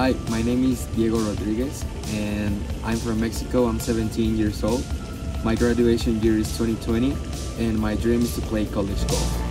Hi, my name is Diego Rodriguez and I'm from Mexico. I'm 17 years old. My graduation year is 2020 and my dream is to play college golf.